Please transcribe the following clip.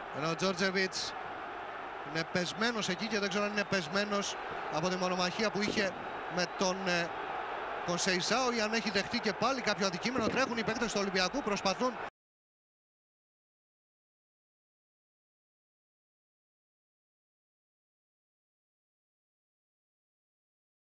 Ενώ ο Τζόρτζεβιτς είναι πεσμένος εκεί και δεν ξέρω αν είναι πεσμένος από τη μονομαχία που είχε με τον Κονσεϊσάο ή αν έχει δεχτεί και πάλι κάποιο αντικείμενο. Τρέχουν οι παίκτες του Ολυμπιακού, προσπαθούν